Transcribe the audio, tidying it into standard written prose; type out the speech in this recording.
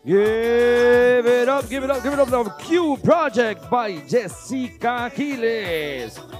Give it up, give it up, give it up. The Q Project by Jessica Quiles.